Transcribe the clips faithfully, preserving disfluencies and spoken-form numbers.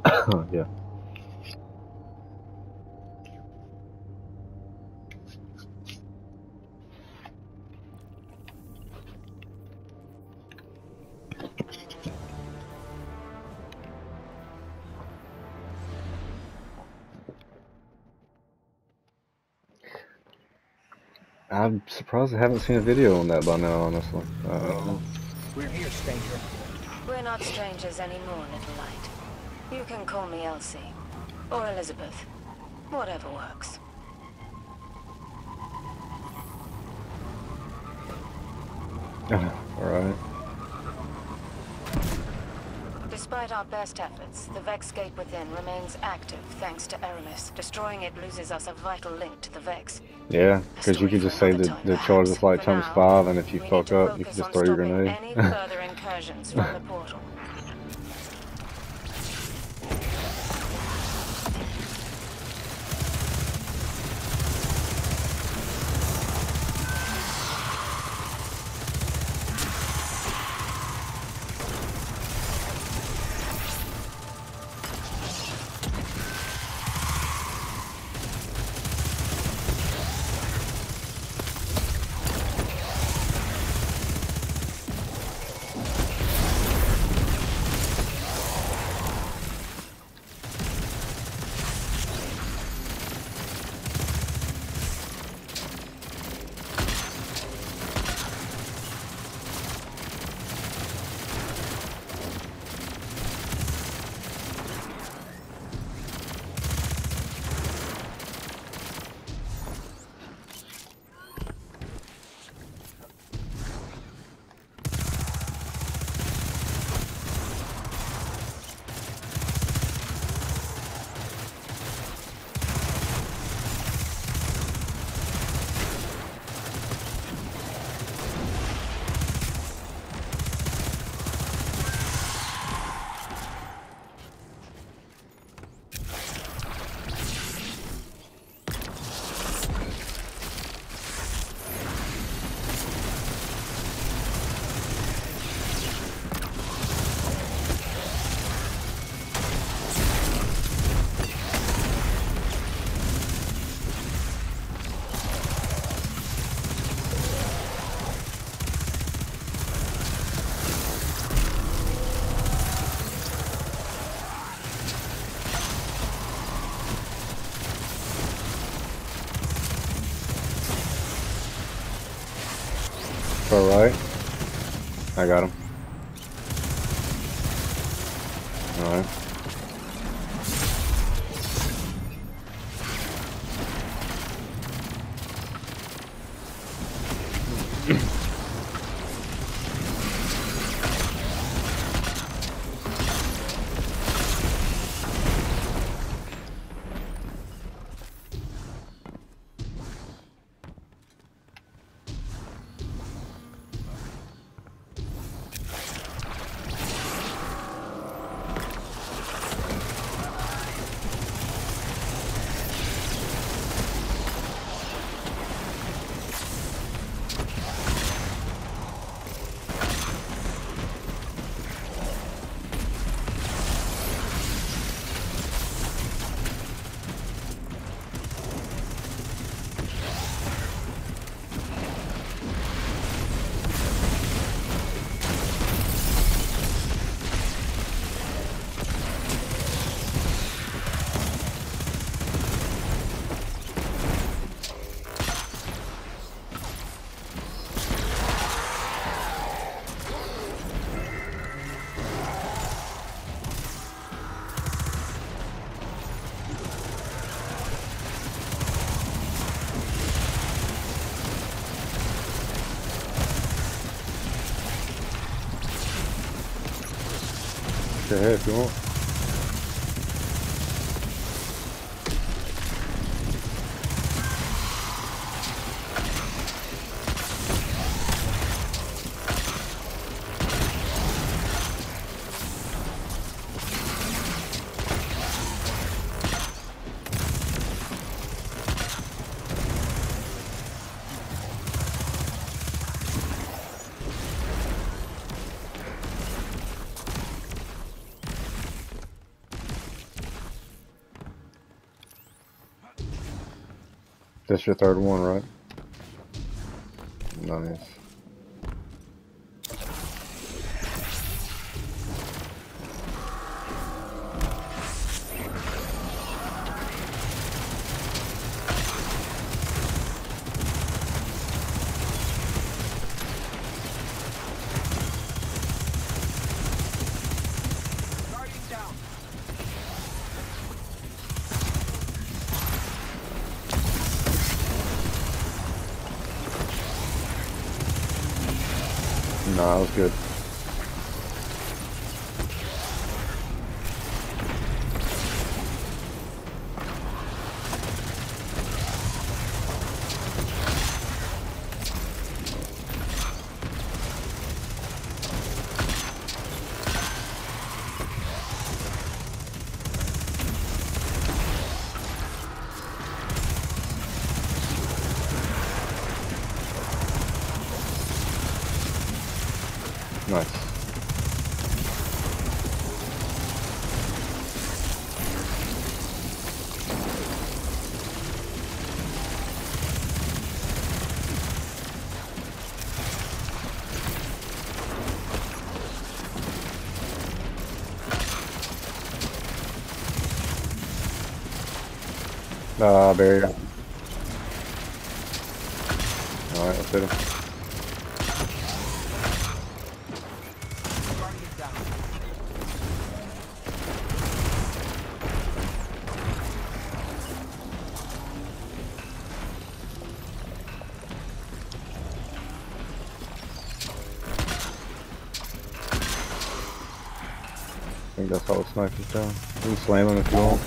Yeah. I'm surprised I haven't seen a video on that by now, honestly. Uh, We're here, stranger. We're not strangers anymore, Little Light. You can call me Elsie. Or Elizabeth. Whatever works. Alright. Despite our best efforts, the Vex gate within remains active thanks to Aramis. Destroying it loses us a vital link to the Vex. Yeah, because you could just say the, the charge of flight times five, and if you fuck up, you can just throw your grenade. Any further incursions from the portal. Alright. I got him. Alright. Go ahead if you want. That's your third one, right? Nice. Nah, that was good. Nice. Ah, barrier. Alright, let's hit him. I think that's all the snipers down. You can slam him if you want.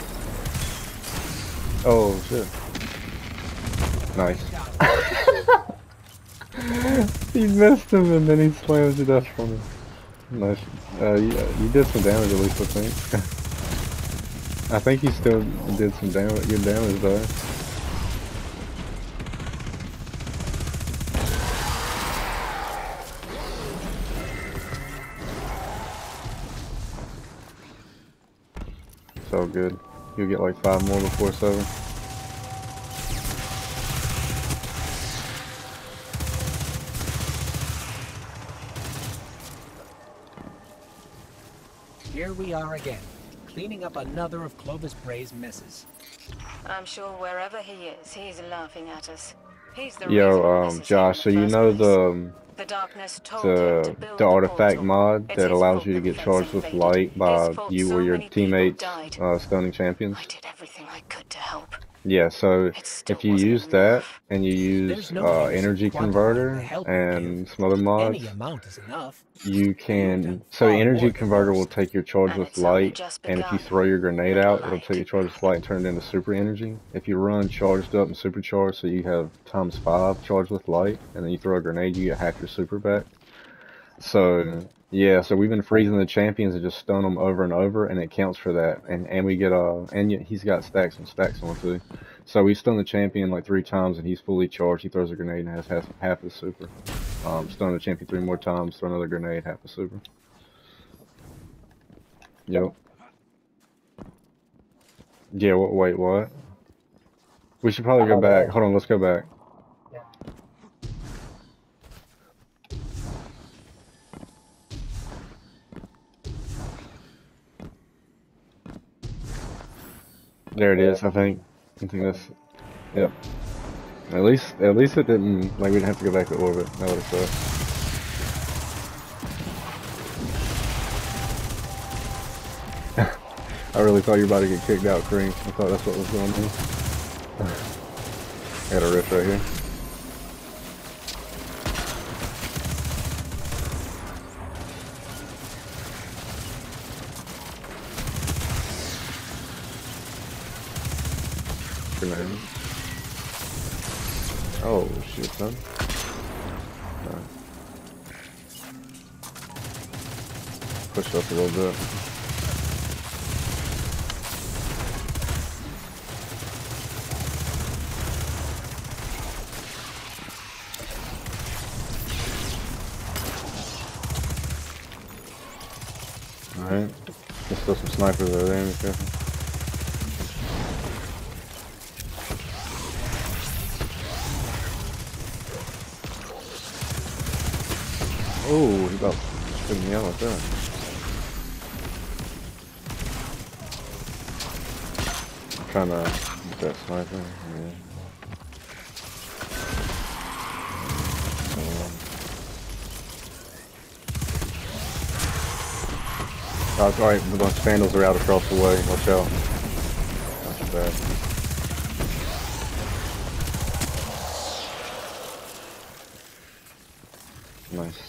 Oh shit. Nice. He missed him and then he slams to death from him. Nice. Uh, you, you did some damage at least, I think. I think he still did some damage, good damage though. So good. You'll get like five more before seven. Here we are again, cleaning up another of Clovis Bray's messes. I'm sure wherever he is, he's laughing at us. He's the Yo, reason um, this is Josh, so here in you the know first place. the um, The darkness told him to the build the artifact portal. mod It's that his allows fault you to the get Vex charged with invaded. light His by fault you so or your many people teammates, died. uh, stoning champions. I did everything I could to help. Yeah, so It still if you wasn't use that enough. and you use There's no uh, use in energy quantifying the converter help you and give. some other mods, Any amount is enough. you You've can. done So the far energy more than converter will most. take your charge And with it's only light, just and if you begun. throw your grenade Good out, it'll light. take your charge with light and turn it into super energy. If you run charged up and supercharged, so you have times five charged with light, and then you throw a grenade, you get half your super back. So yeah, so we've been freezing the champions and just stun them over and over, and it counts for that. And and we get uh and yet he's got stacks and stacks on too. So we stun the champion like three times, and he's fully charged. He throws a grenade and has half half his super. Um, stun the champion three more times, throw another grenade, half the super. Yep. Yeah. What? Wait. What? We should probably go back. Hold on. Let's go back. There it is. I think. I think that's. Yep. At least, at least it didn't. Like we didn't have to go back to orbit. That would have sucked. I really thought you were about to get kicked out, Cream. I thought that's what was going on. I got a rift right here. Grenade. Oh shit, son. Right. Push up a little bit. Alright. There's still some snipers over there, be careful. Oh, he about took me out like that. I'm trying to get that sniper. Yeah. Oh, it's alright, the bunch of vandals are out across the way. Watch out. Not too bad. Nice.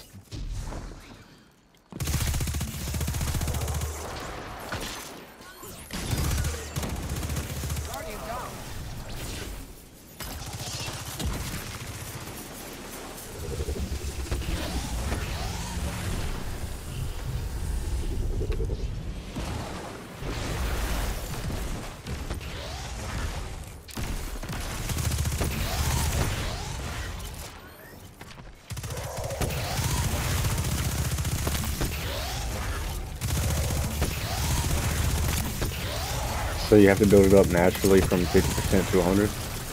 So you have to build it up naturally from fifty percent to one hundred?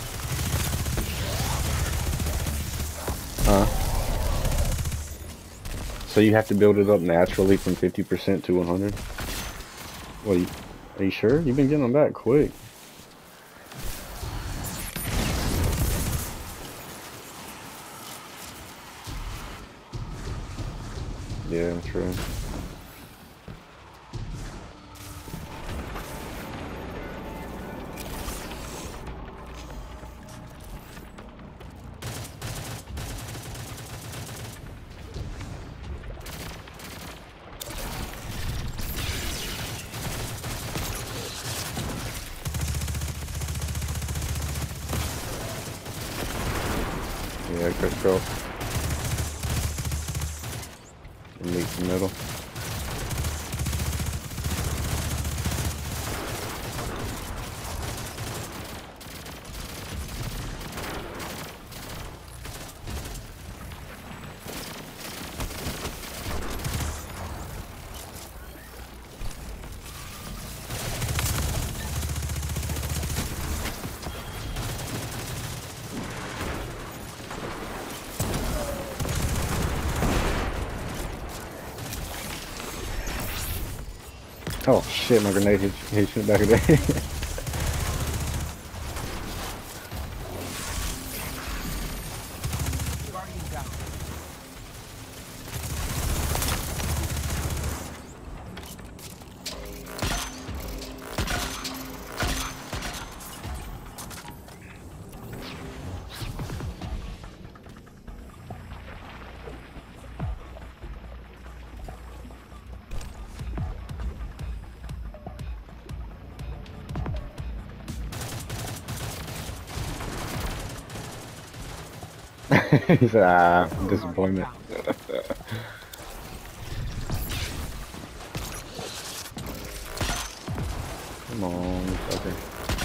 Huh? So you have to build it up naturally from fifty percent to one hundred? Well, you, are you sure? You've been getting them back quick. Yeah, true. Yeah, good go. Meet the middle. Oh shit, my grenade hit, hit you in the back of the head. He said, ah, disappointment. Come on, fucker.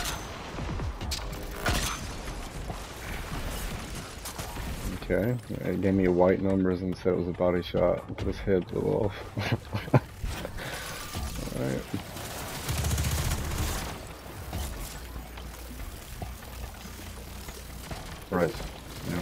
Okay, it gave me white numbers and said it was a body shot, but his head blew off. Alright. Right. Yeah.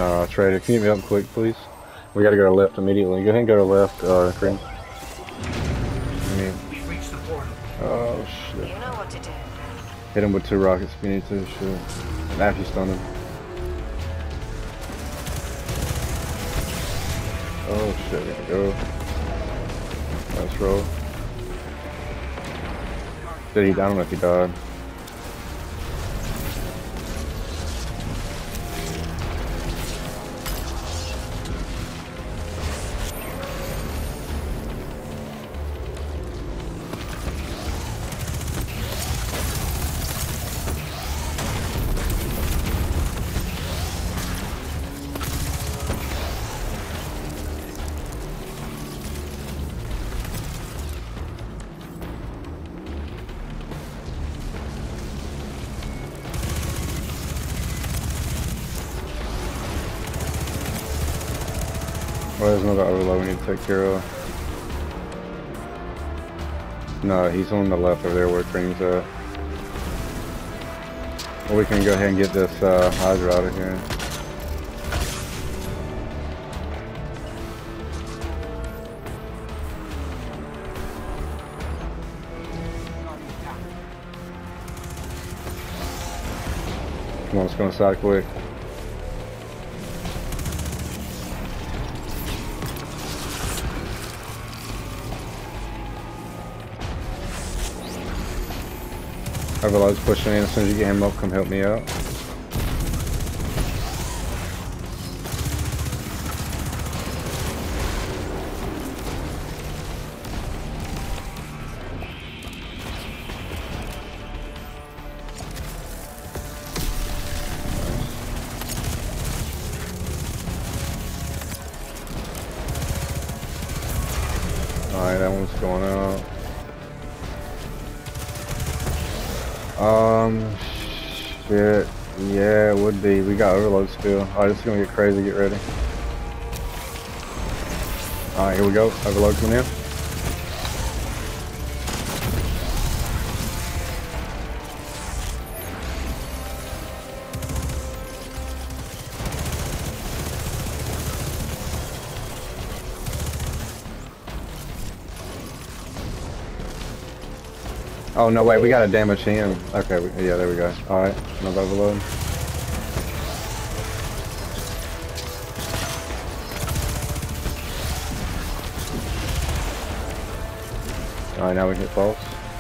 Uh, Trader, can you get me up quick, please? We gotta go to left immediately. Go ahead and go to left, uh, Cream. We've reached the portal. Oh, shit. You know what to do. Hit him with two rockets if you need to, shit. And after you stun him. Oh, shit, we gotta go. Let's roll. Did he die? I don't know if he died. Well, there's another overload we need to take care of. No, he's on the left over there where Cream's at. Well, we can go ahead and get this uh, Hydra out of here. Come on, let's go inside quick. Overload's pushing in. As soon as you get him up, come help me out. Alright, that one's going out. Um, shit. Yeah, it would be. We got overload still. Alright, this is gonna get crazy. Get ready. Alright, here we go. Overload coming in. Oh, no, wait, we gotta damage him. Okay, we, yeah, there we go. Alright, another overload. Alright, now we hit false.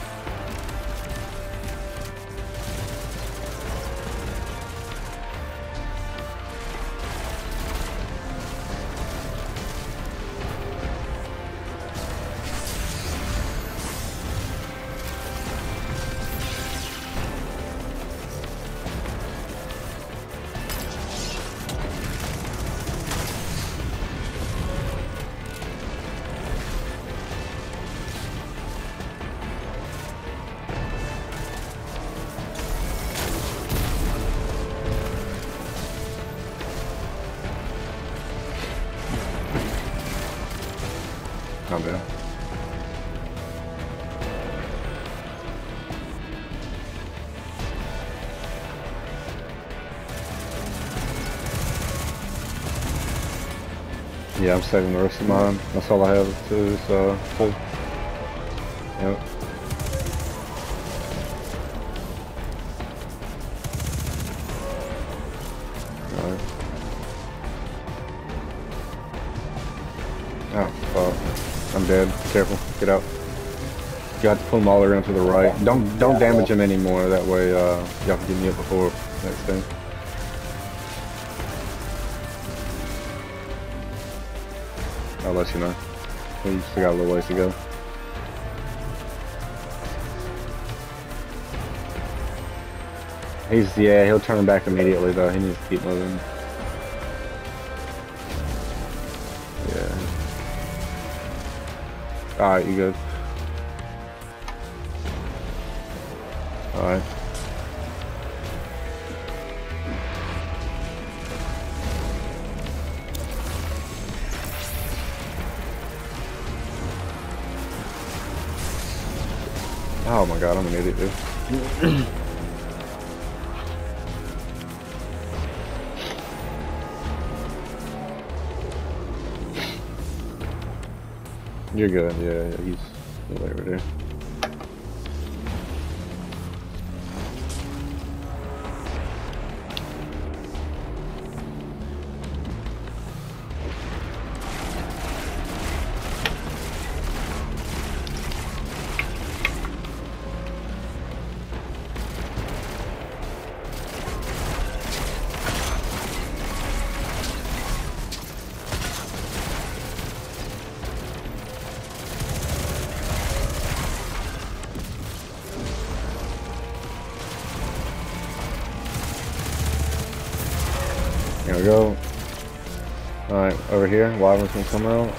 Not bad. Yeah, I'm saving the rest of mine. That's all I have too, so two. Yep. Alright. Oh, fuck. I'm dead. Careful. Get out. You have to pull them all around to the right. Don't don't damage him anymore. That way, uh, y'all can get me up before next thing. I'll let you know. We still got a little ways to go. He's yeah. He'll turn back immediately though. He needs to keep moving. Yeah. Alright, you good. Alright. Oh my god, I'm an idiot, dude. You're good, yeah, yeah, he's, he's over there. Here we go. Alright, over here, Wyvern's gonna come out.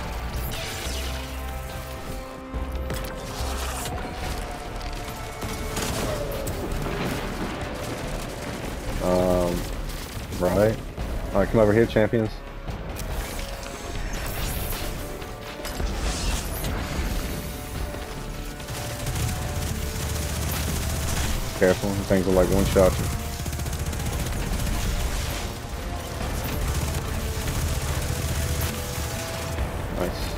Um, right. Alright, come over here, champions. Careful, things will like one shot you. Nice.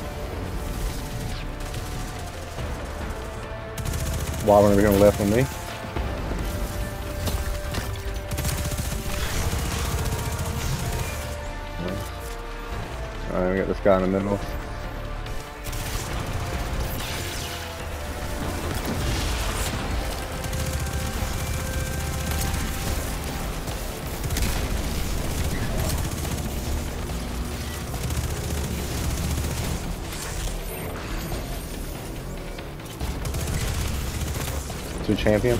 Wyvern over here on the left on me. Nice. Alright, we got this guy in the middle. Two champions.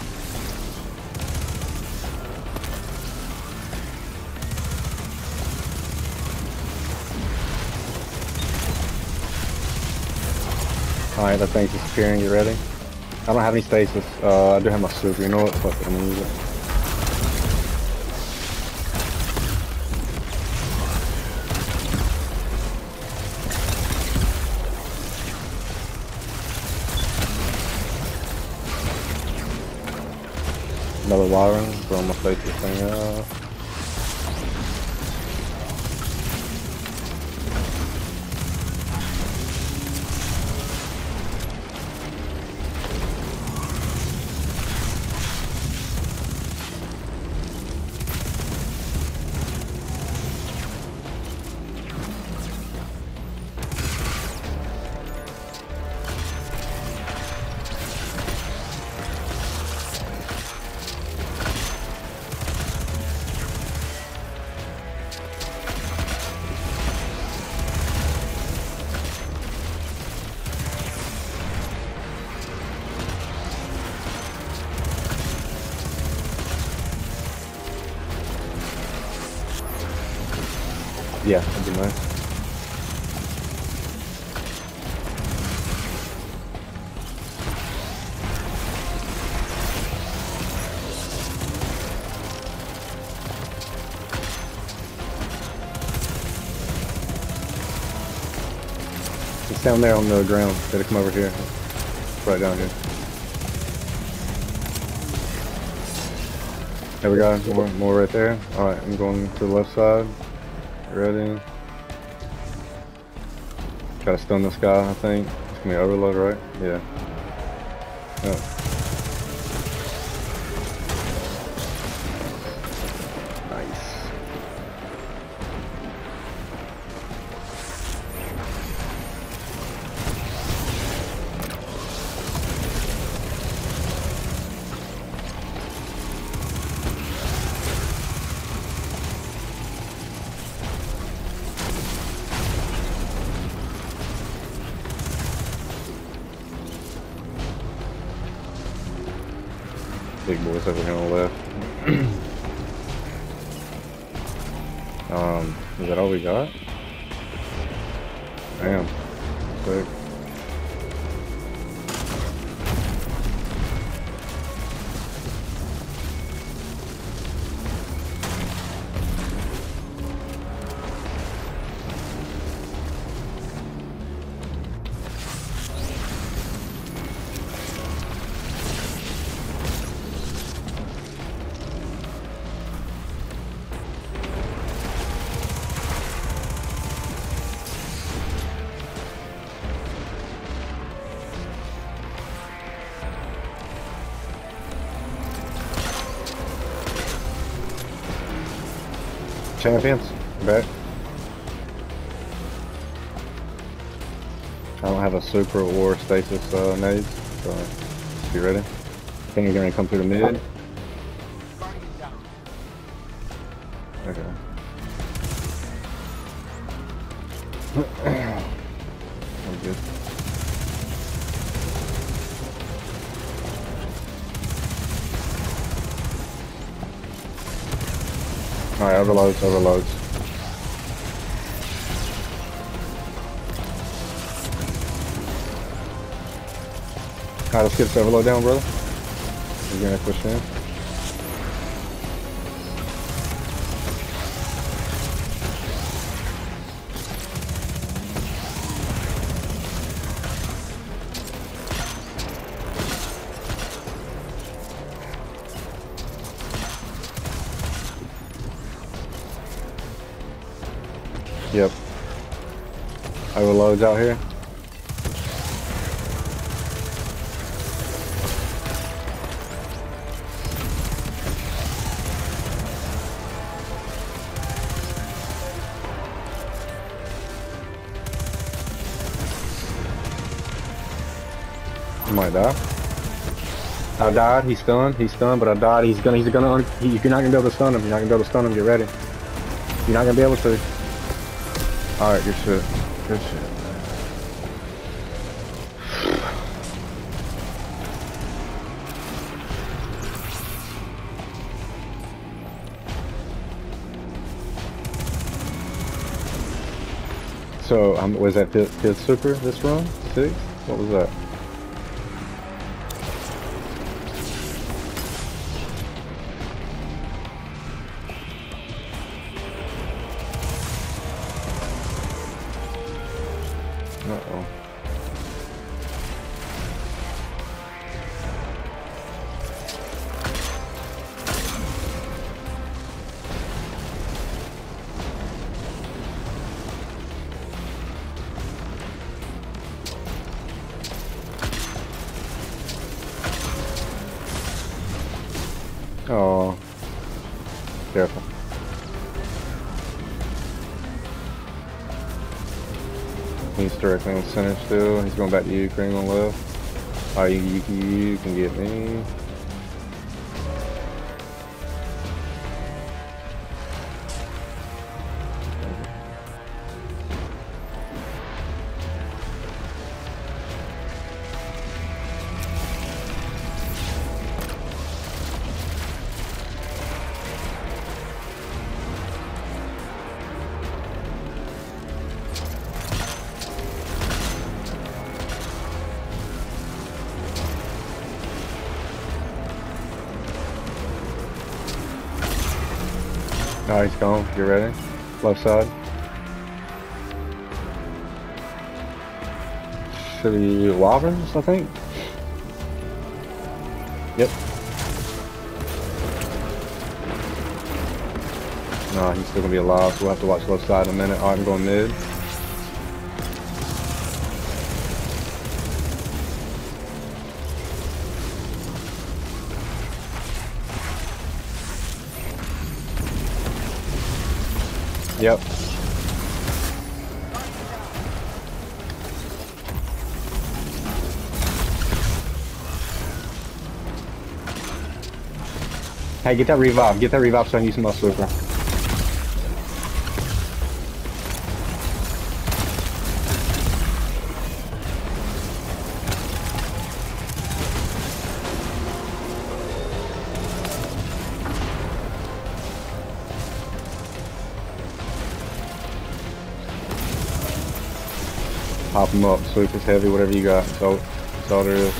Alright, that thing's disappearing. You ready? I don't have any stasis. Uh, I do have my super. You know what? Fuck it, I'm gonna use it. Another Wyvern, throw my face this thing out. Yeah, that'd be nice. It's down there on the ground. Gotta come over here. Right down here. There we go. More, more right there. Alright, I'm going to the left side. Ready? Try to stun this guy, I think. It's gonna be overload, right? Yeah. Oh. Nice. Big boys over here on the left. um, is that all we got? Damn. Sick. Champions, back. I don't have a super or stasis uh, nades, so you ready? I think you're gonna come through the mid. Okay. I'm good. Alright, overloads, overloads. Alright, let's get this overload down, brother. You're gonna push in. Yep. Overloads out here. You might die. I died. He's stunned. He's stunned, but I died. He's gonna. He's gonna. He, you're not gonna be able to stun him. You're not gonna be able to stun him. Get ready. You're not gonna be able to. All right. Good shit. Good shit. So, um, was that fifth, fifth super this run? Six? What was that? Uh-oh. Oh, careful. He's directly on center still. He's going back to you, Cream on left. Oh, you, you, you can get me. Alright, he's gone. You ready? Left side. Should be Wyverns, I think? Yep. Nah, he's still gonna be alive, so we'll have to watch left side in a minute. Alright, I'm going mid. Yep. Hey, get that revive. Get that revive so I can use my super. Pop them up, super's heavy, whatever you got. So that's all there is.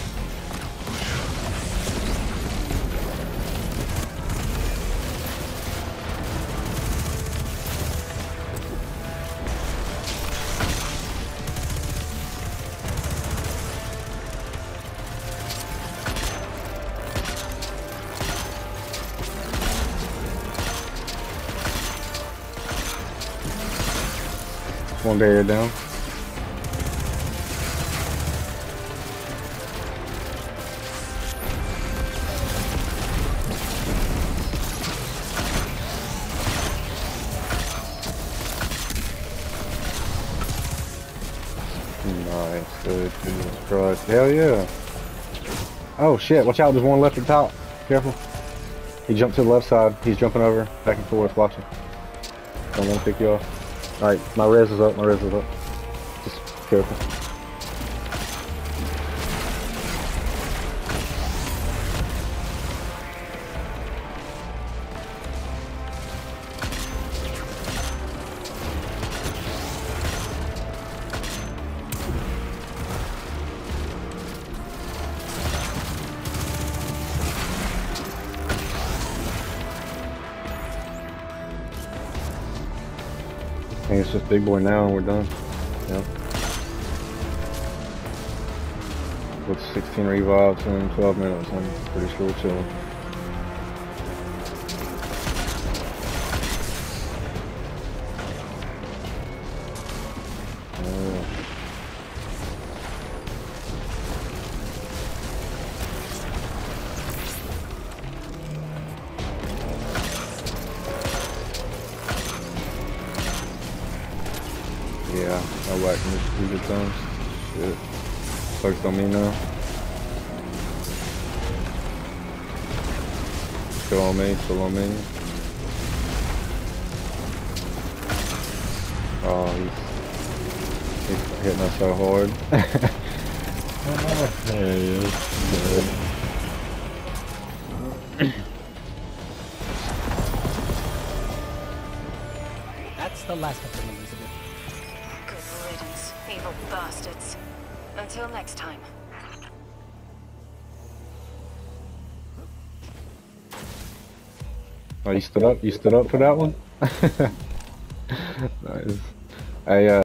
One barrier down. Nice, dude. Jesus Christ. Hell yeah. Oh shit, watch out, there's one left at the top. Careful. He jumped to the left side. He's jumping over, back and forth, watching. Don't want to pick you off. Alright, my res is up, my res is up. Just careful. I think it's just big boy now and we're done. Yep. With sixteen revives in twelve minutes, I'm pretty sure we're chilling. Uh, Yeah, I whacked him two good times. Shit. Focused on me now. Still on me, still on me. Oh, he's, he's hitting us so hard. Oh, there he is. Good. That's the last of them, Elizabeth. Good riddance, evil bastards. Until next time. Oh, you stood up? You stood up for that one? Nice. I, uh...